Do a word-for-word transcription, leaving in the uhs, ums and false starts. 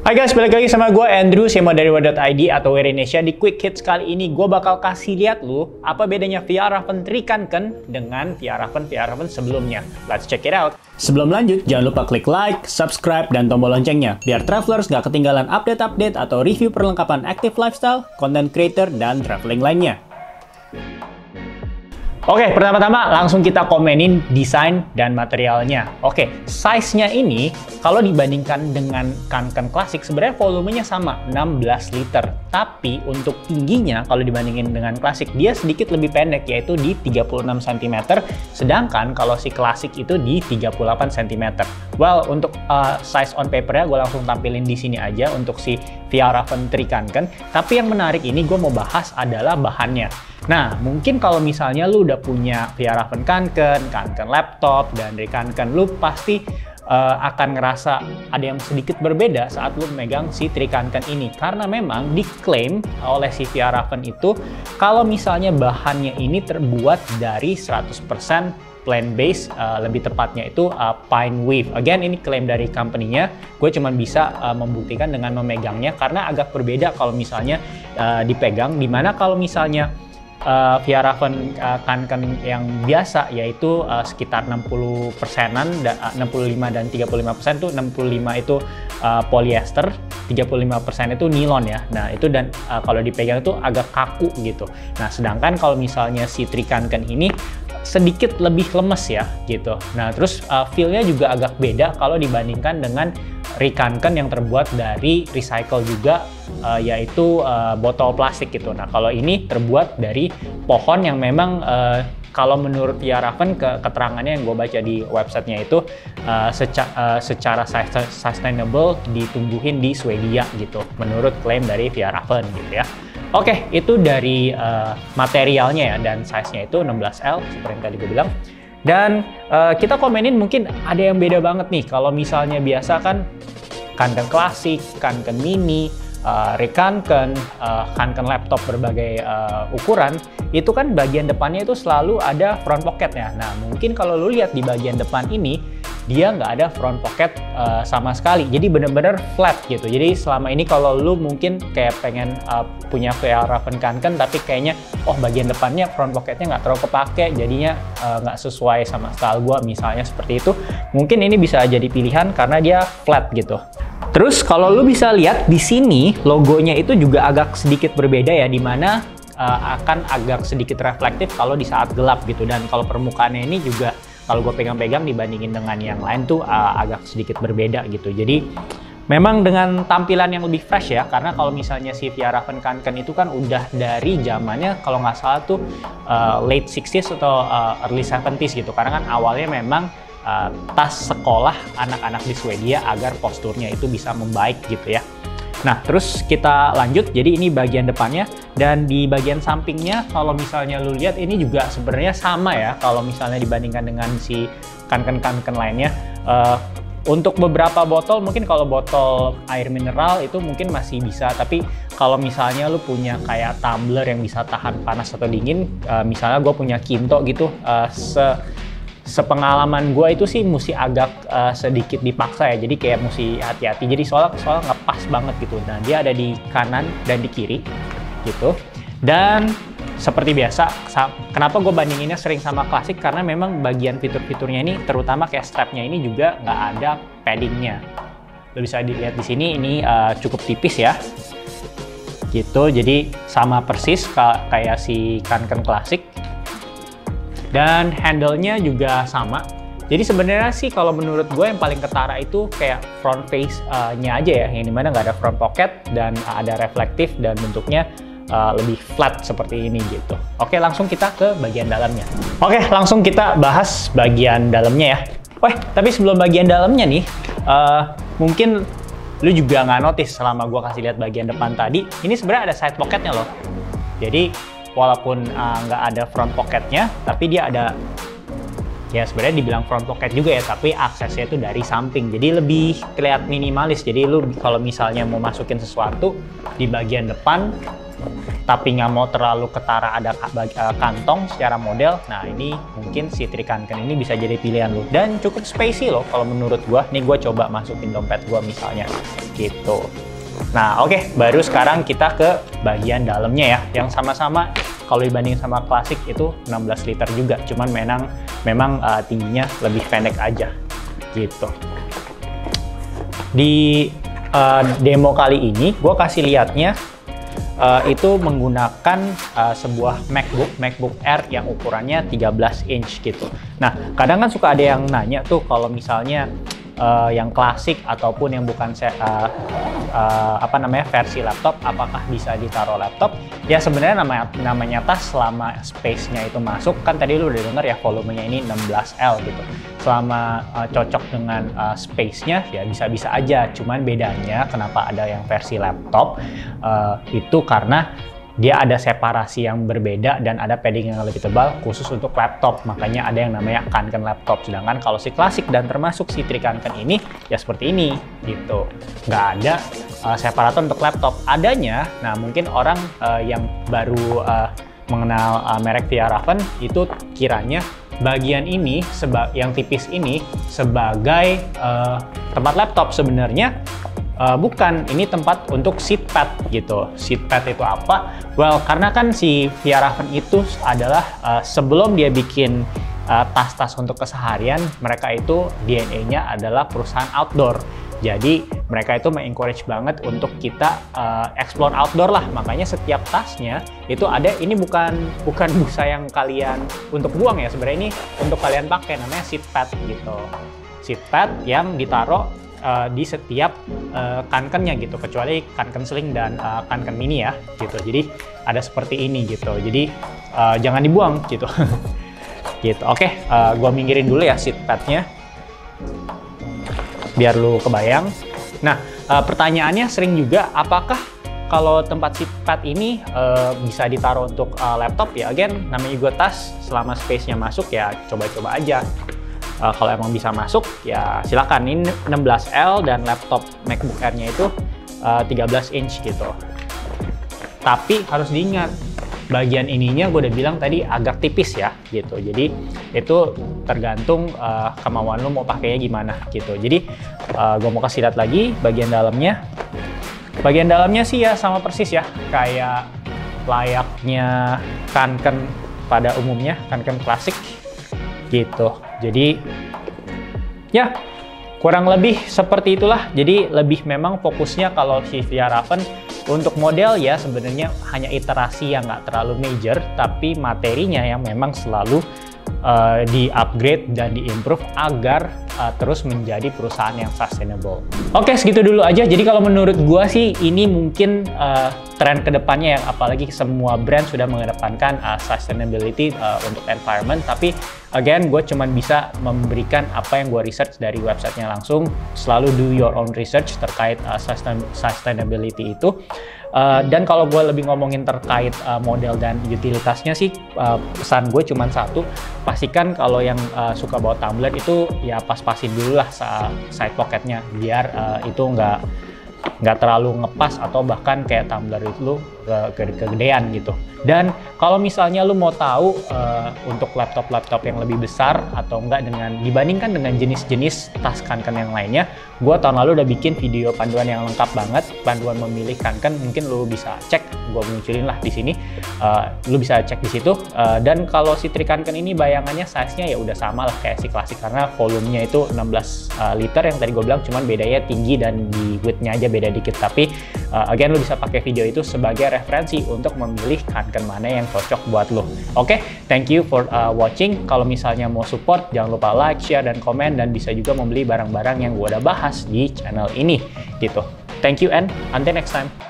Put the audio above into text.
Hai guys, balik lagi sama gue Andrew, Simo dari Wear dot I D atau Wear Indonesia. Di Quick Hits kali ini gue bakal kasih lihat lu apa bedanya V R Raven tiga Kanken dengan V R Raven V R Raven sebelumnya. Let's check it out. Sebelum lanjut, jangan lupa klik like, subscribe, dan tombol loncengnya biar travelers gak ketinggalan update-update atau review perlengkapan active lifestyle, content creator, dan traveling lainnya. Oke, pertama-tama langsung kita komenin desain dan materialnya. Oke, size-nya ini kalau dibandingkan dengan Kanken klasik sebenarnya volumenya sama, enam belas liter. Tapi untuk tingginya kalau dibandingin dengan klasik dia sedikit lebih pendek, yaitu di tiga puluh enam sentimeter, sedangkan kalau si klasik itu di tiga puluh delapan sentimeter. Well, untuk uh, size on paper-nya gue langsung tampilin di sini aja untuk si V R Raven tiga Kanken. Tapi yang menarik ini gue mau bahas adalah bahannya. Nah, mungkin kalau misalnya lu udah punya V R Raven Kanken, Kanken laptop, dan dari Kanken, lu pasti uh, akan ngerasa ada yang sedikit berbeda saat lu megang si tiga Kanken ini. Karena memang diklaim oleh si V R Raven itu, kalau misalnya bahannya ini terbuat dari seratus persen plant base, uh, lebih tepatnya itu uh, pine weave. Again, ini klaim dari company-nya. Gue cuma bisa uh, membuktikan dengan memegangnya, karena agak berbeda kalau misalnya uh, dipegang. Dimana kalau misalnya Uh, V R Raven uh, Kanken yang biasa yaitu uh, sekitar enam puluh persenan, uh, enam puluh lima dan tiga puluh lima persen tuh, enam puluh lima itu uh, polyester, tiga puluh lima persen itu nilon ya. Nah, itu dan uh, kalau dipegang itu agak kaku gitu. Nah, sedangkan kalau misalnya si tiga Kanken ini sedikit lebih lemes ya gitu. Nah, terus uh, feel-nya juga agak beda kalau dibandingkan dengan Kanken yang terbuat dari recycle juga, uh, yaitu uh, botol plastik gitu. Nah, kalau ini terbuat dari pohon yang memang uh, kalau menurut V R Raven, ke keterangannya yang gue baca di websitenya itu uh, seca uh, secara sustainable ditumbuhin di Swedia gitu, menurut klaim dari V R Raven gitu ya. Oke, itu dari uh, materialnya ya, dan size-nya itu enam belas L seperti yang tadi gue bilang. Dan uh, kita komenin mungkin ada yang beda banget nih. Kalau misalnya biasa kan Kanken klasik, Kanken mini, uh, Kanken, uh, Kanken laptop berbagai uh, ukuran, itu kan bagian depannya itu selalu ada front pocketnya. Nah, mungkin kalau lu lihat di bagian depan ini, dia nggak ada front pocket uh, sama sekali. Jadi bener-bener flat gitu. Jadi selama ini kalau lu mungkin kayak pengen uh, punya V R Raven Kanken, tapi kayaknya oh bagian depannya front pocketnya nggak terlalu kepake, jadinya nggak uh, sesuai sama style gua misalnya seperti itu. Mungkin ini bisa jadi pilihan karena dia flat gitu. Terus kalau lu bisa lihat di sini logonya itu juga agak sedikit berbeda ya, dimana uh, akan agak sedikit reflektif kalau di saat gelap gitu. Dan kalau permukaannya ini juga kalau gue pegang-pegang dibandingin dengan yang lain tuh uh, agak sedikit berbeda gitu. Jadi memang dengan tampilan yang lebih fresh ya, karena kalau misalnya si V R Raven Kanken itu kan udah dari zamannya kalau nggak salah tuh uh, late sixties atau uh, early seventies gitu. Karena kan awalnya memang Uh, tas sekolah anak-anak di Swedia agar posturnya itu bisa membaik gitu ya. Nah, terus kita lanjut. Jadi ini bagian depannya, dan di bagian sampingnya kalau misalnya lu lihat ini juga sebenarnya sama ya kalau misalnya dibandingkan dengan si Kanken-Kanken lainnya. Uh, untuk beberapa botol, mungkin kalau botol air mineral itu mungkin masih bisa, tapi kalau misalnya lu punya kayak tumbler yang bisa tahan panas atau dingin, uh, misalnya gue punya Kinto gitu, uh, se sepengalaman gue itu sih mesti agak uh, sedikit dipaksa ya, jadi kayak mesti hati-hati, jadi soalnya soalnya nggak pas banget gitu. Nah, dia ada di kanan dan di kiri gitu. Dan seperti biasa, kenapa gue bandinginnya sering sama klasik, karena memang bagian fitur-fiturnya ini, terutama kayak strapnya ini juga nggak ada paddingnya. Lo bisa dilihat di sini, ini uh, cukup tipis ya gitu, jadi sama persis kayak si Kanken klasik. Dan handle-nya juga sama. Jadi sebenarnya sih kalau menurut gue yang paling ketara itu kayak front face-nya aja ya, yang dimana nggak ada front pocket dan ada reflektif dan bentuknya uh, lebih flat seperti ini gitu. Oke, langsung kita ke bagian dalamnya. Oke, langsung kita bahas bagian dalamnya ya. Wah, tapi sebelum bagian dalamnya nih, uh, mungkin lu juga nggak notice selama gue kasih lihat bagian depan tadi, ini sebenarnya ada side pocketnya loh. Jadi walaupun nggak uh, ada front pocketnya, tapi dia ada, ya sebenarnya dibilang front pocket juga ya, tapi aksesnya itu dari samping, jadi lebih terlihat minimalis. Jadi lu kalau misalnya mau masukin sesuatu di bagian depan, tapi nggak mau terlalu ketara ada kantong secara model, nah ini mungkin si Trikanken ini bisa jadi pilihan lo. Dan cukup spacey loh kalau menurut gua. Nih gua coba masukin dompet gua misalnya gitu. Nah oke, okay, baru sekarang kita ke bagian dalamnya ya, yang sama-sama kalau dibanding sama klasik itu enam belas liter juga, cuman memang memang uh, tingginya lebih pendek aja gitu. Di uh, demo kali ini gue kasih lihatnya uh, itu menggunakan uh, sebuah MacBook MacBook Air yang ukurannya tiga belas inch gitu. Nah kadang kan suka ada yang nanya tuh kalau misalnya Uh, yang klasik ataupun yang bukan uh, uh, apa namanya versi laptop, apakah bisa ditaruh laptop? Ya sebenarnya namanya namanya tas selama space-nya itu masuk, kan tadi lu udah denger ya volumenya ini enam belas L gitu. Selama uh, cocok dengan uh, space-nya ya bisa-bisa aja. Cuman bedanya kenapa ada yang versi laptop uh, itu karena dia ada separasi yang berbeda dan ada padding yang lebih tebal khusus untuk laptop, makanya ada yang namanya Kanken laptop. Sedangkan kalau si klasik dan termasuk si Trikanken ini ya seperti ini gitu, nggak ada uh, separator untuk laptop. Adanya, nah mungkin orang uh, yang baru uh, mengenal uh, merek Fjällräven itu kiranya bagian ini seba yang tipis ini sebagai uh, tempat laptop. Sebenarnya Uh, bukan, ini tempat untuk seat pad gitu. Seat pad itu apa? Well, karena kan si Fjällräven itu adalah uh, sebelum dia bikin tas-tas uh, untuk keseharian, mereka itu D N A-nya adalah perusahaan outdoor. Jadi mereka itu mengencourage banget untuk kita uh, explore outdoor lah. Makanya setiap tasnya itu ada, ini bukan bukan busa yang kalian untuk buang ya. Sebenarnya ini untuk kalian pakai, namanya seat pad gitu. Seat pad yang ditaruh Uh, di setiap uh, Kankennya gitu, kecuali Kanken Sling dan uh, Kanken Mini ya gitu. Jadi ada seperti ini gitu, jadi uh, jangan dibuang gitu. Gitu. Oke, okay, uh, gua minggirin dulu ya seat padnya biar lu kebayang. Nah uh, pertanyaannya sering juga, apakah kalau tempat seat pad ini uh, bisa ditaruh untuk uh, laptop? Ya again, namanya juga tas, selama space-nya masuk ya coba-coba aja. Uh, kalau emang bisa masuk ya silakan. Ini enam belas L dan laptop MacBook Air-nya itu uh, tiga belas inch gitu. Tapi harus diingat, bagian ininya gue udah bilang tadi agak tipis ya gitu. Jadi itu tergantung uh, kemauan lo mau pakainya gimana gitu. Jadi uh, gue mau kasih lihat lagi bagian dalamnya. Bagian dalamnya sih ya sama persis ya, kayak layaknya Kanken pada umumnya, Kanken klasik gitu. Jadi ya kurang lebih seperti itulah. Jadi lebih memang fokusnya kalau si Fjällräven untuk model ya sebenarnya hanya iterasi yang nggak terlalu major, tapi materinya yang memang selalu uh, di-upgrade dan di-improve agar uh, terus menjadi perusahaan yang sustainable. Oke, segitu dulu aja. Jadi kalau menurut gua sih ini mungkin uh, tren kedepannya, yang apalagi semua brand sudah mengedepankan uh, sustainability uh, untuk environment. Tapi again, gue cuma bisa memberikan apa yang gue research dari websitenya langsung. Selalu do your own research terkait uh, sustain sustainability itu. Uh, dan kalau gue lebih ngomongin terkait uh, model dan utilitasnya sih, uh, pesan gue cuma satu, pastikan kalau yang uh, suka bawa tumbler itu ya pas-pasin dulu lah side pocketnya, biar uh, itu nggak nggak terlalu ngepas atau bahkan kayak tumbler itu ke kegedean gitu. Dan kalau misalnya lu mau tahu uh, untuk laptop-laptop yang lebih besar atau enggak dengan dibandingkan dengan jenis-jenis tas Kanken yang lainnya, gua tahun lalu udah bikin video panduan yang lengkap banget, panduan memilih Kanken. Mungkin lu bisa cek, gua munculin lah di sini. Uh, lu bisa cek di situ. Uh, dan kalau si Trikanken ini bayangannya size-nya ya udah sama lah kayak si klasik, karena volumenya itu enam belas uh, liter yang tadi gue bilang, cuman bedanya tinggi dan di width-nya aja beda dikit. Tapi uh, again, lu bisa pakai video itu sebagai referensi untuk memilih Kanken mana yang cocok buat lo. Oke, okay? Thank you for uh, watching. Kalau misalnya mau support, jangan lupa like, share, dan komen, dan bisa juga membeli barang-barang yang gue udah bahas di channel ini gitu. Thank you and until next time.